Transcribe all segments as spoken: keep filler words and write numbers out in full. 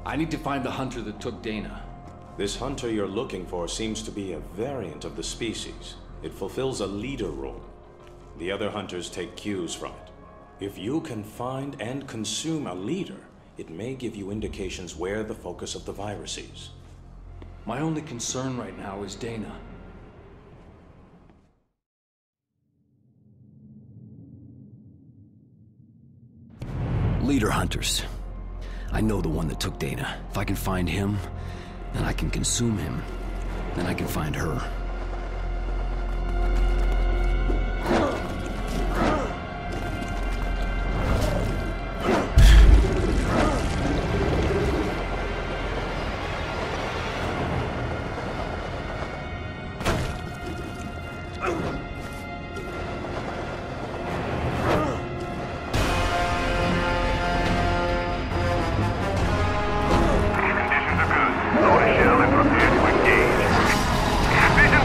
I need to find the hunter that took Dana. This hunter you're looking for seems to be a variant of the species. It fulfills a leader role. The other hunters take cues from it. If you can find and consume a leader, it may give you indications where the focus of the virus is. My only concern right now is Dana. Leader hunters. I know the one that took Dana. If I can find him, then I can consume him. Then I can find her. Conditions are good. Lower shell and prepare to engage. Vision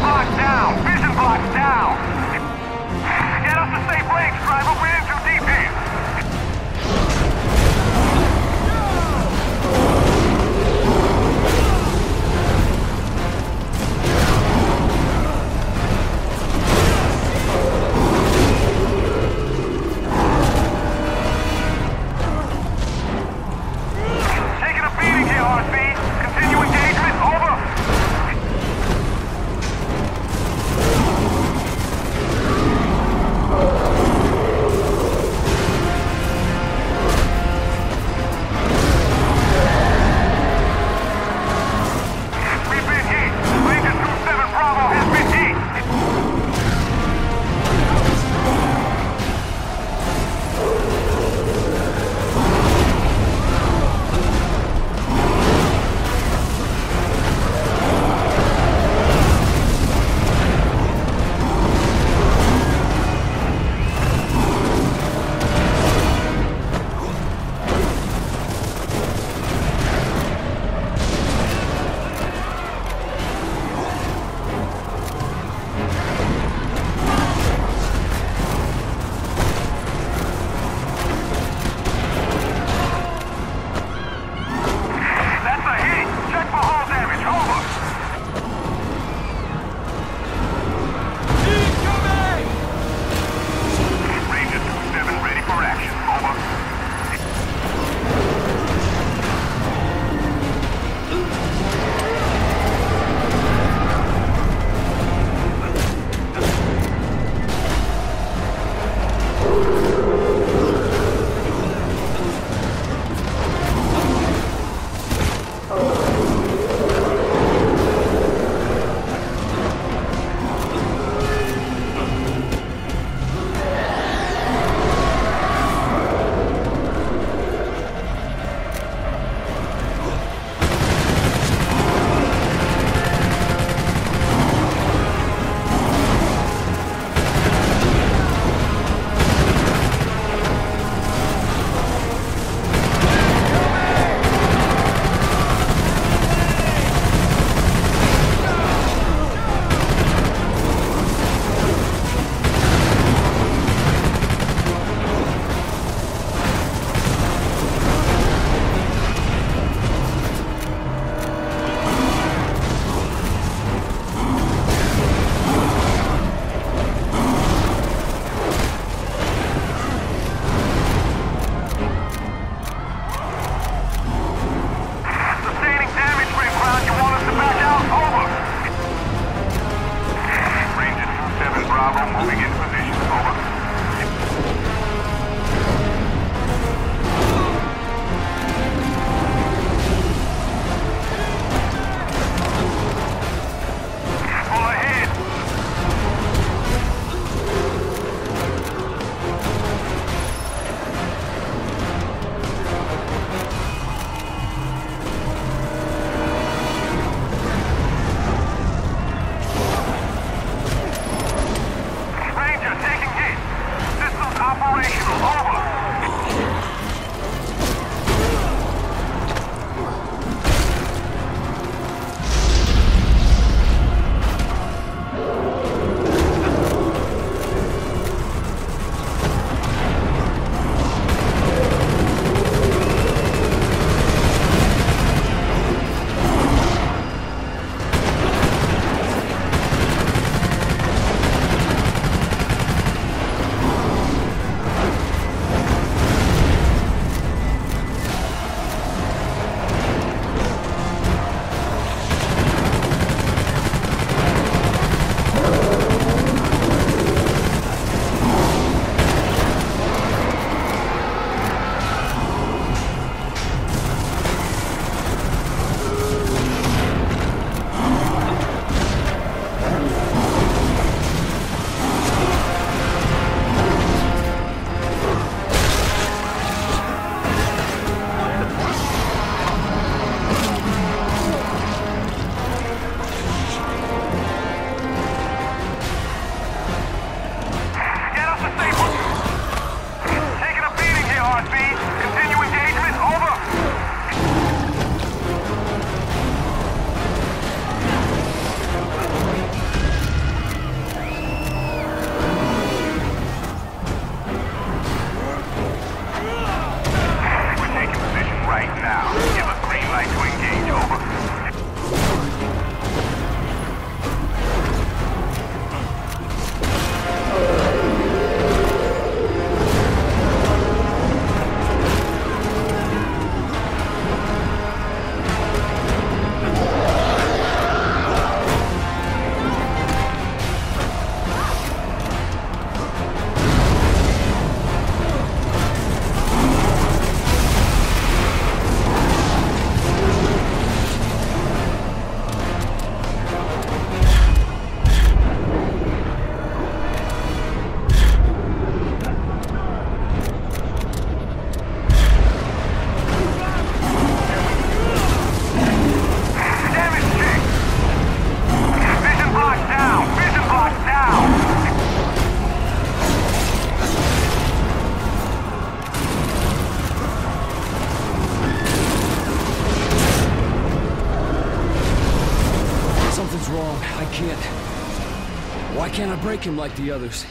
Something's wrong. I can't... Why can't I break him like the others?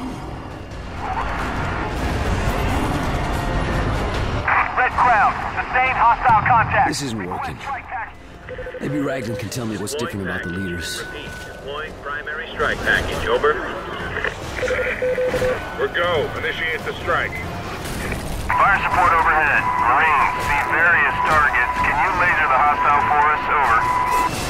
Red Crown, sustained hostile contact. This isn't working. Maybe Raglan can tell me what's different about the leaders. Repeat, deploying primary strike package, over. We're go. Initiate the strike. Fire support overhead. Marines, see various targets. Can you laser the hostile for us? Over.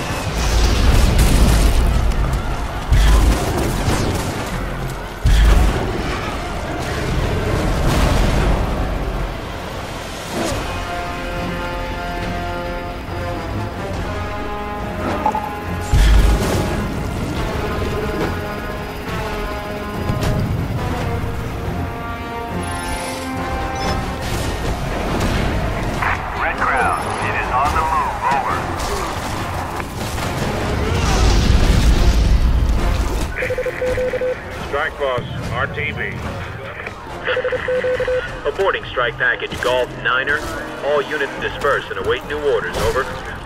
Strike Boss, R T B. Aborting strike package Golf Niner. All units disperse and await new orders, over.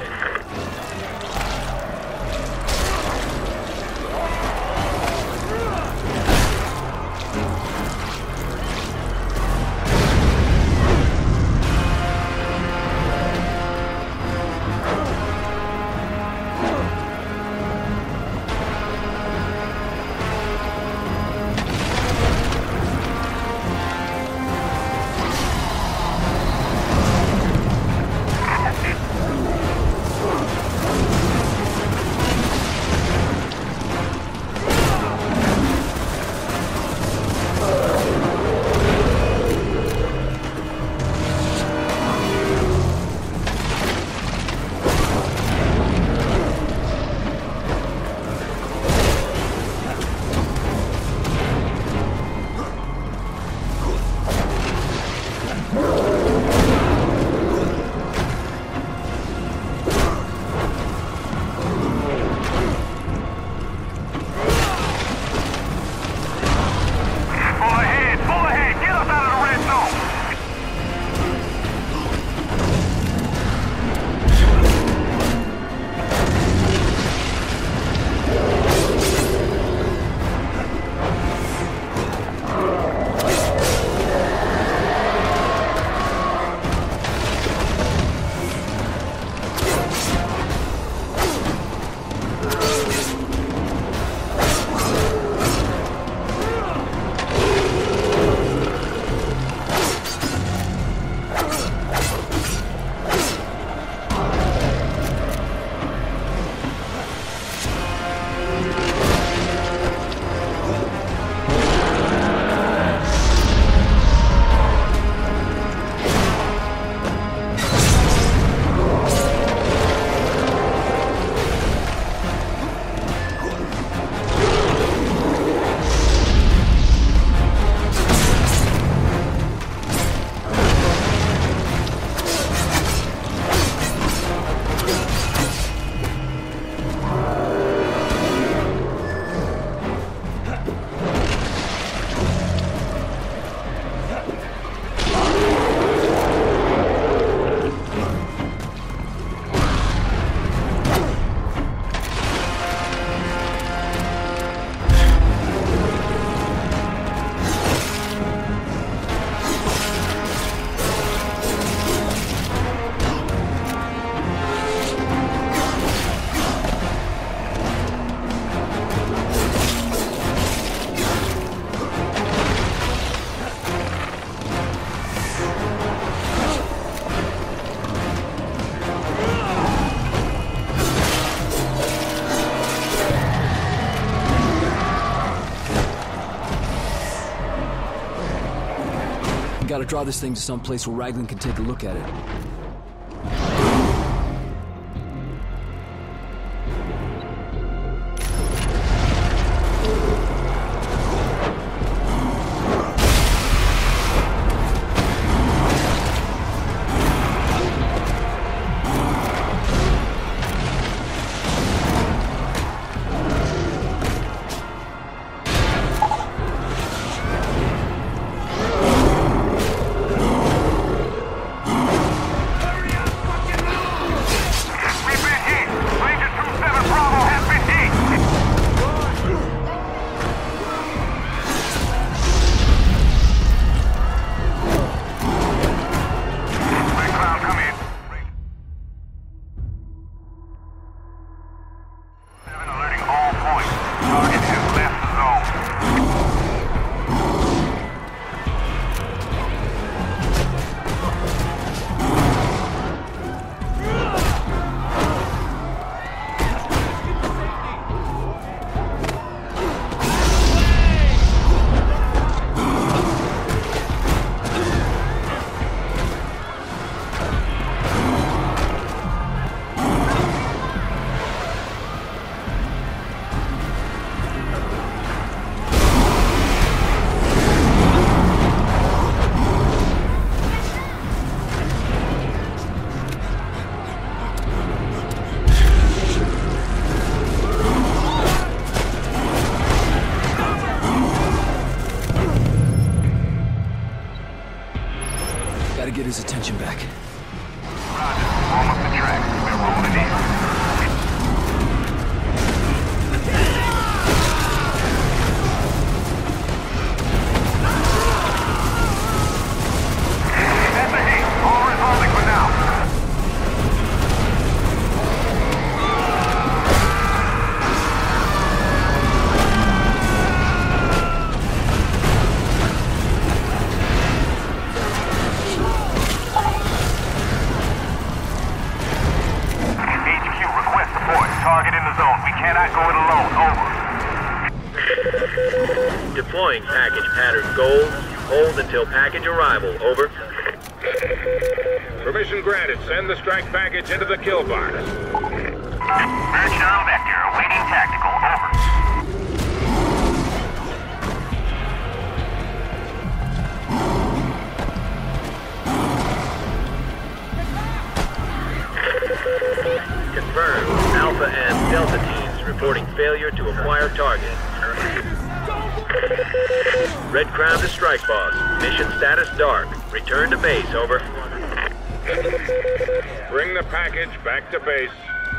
Gotta draw this thing to some place where Raglan can take a look at it. the zone. We cannot go it alone. Over. Deploying package pattern gold. Hold until package arrival. Over. Permission granted. Send the strike package into the kill box. Merchant on Vector, awaiting tactical. Over. Confirmed. Alpha and Delta teams reporting failure to acquire target. Red Crown to strike boss. Mission status dark. Return to base. Over. Bring the package back to base.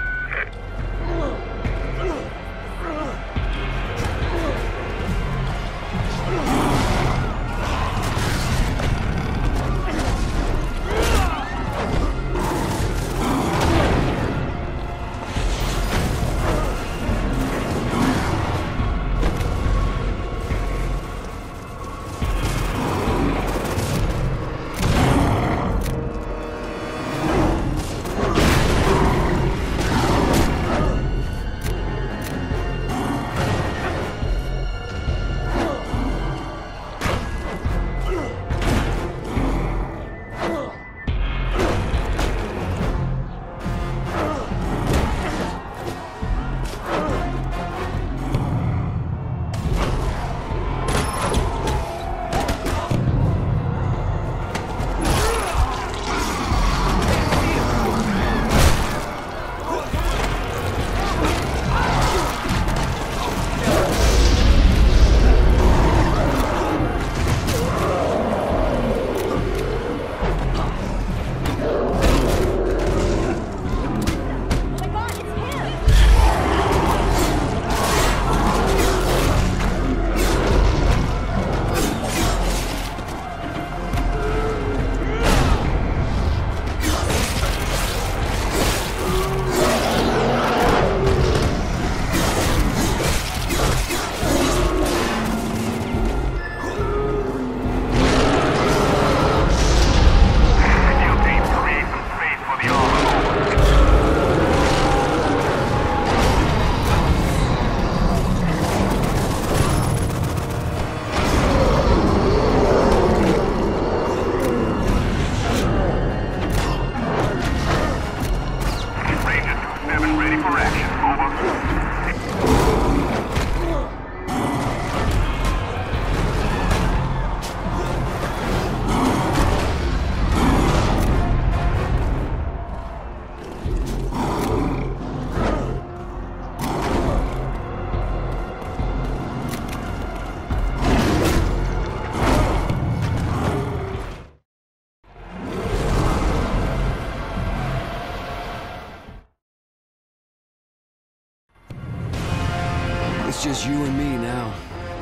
It's just you and me now.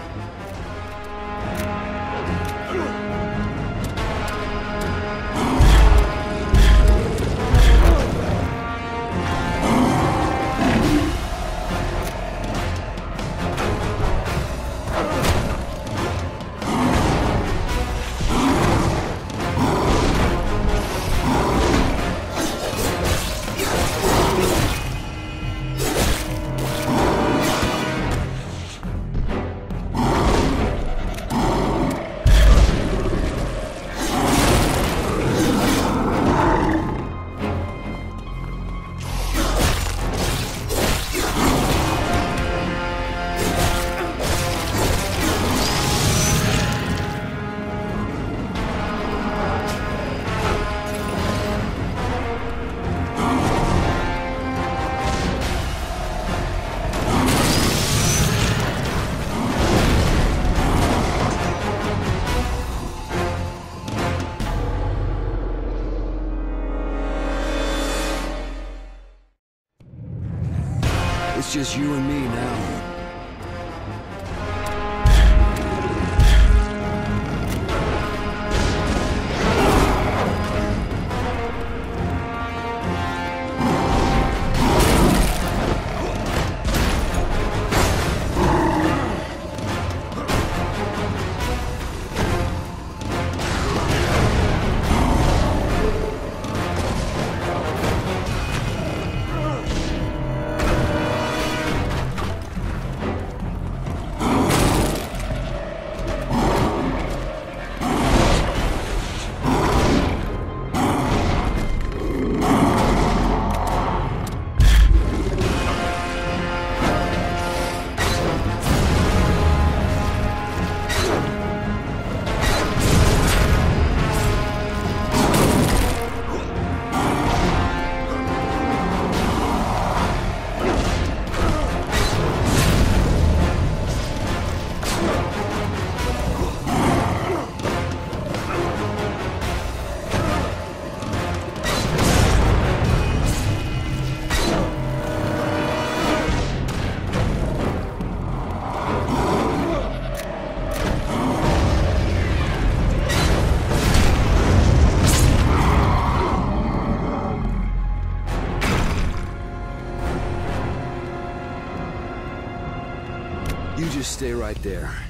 It's just you and me now. You just stay right there.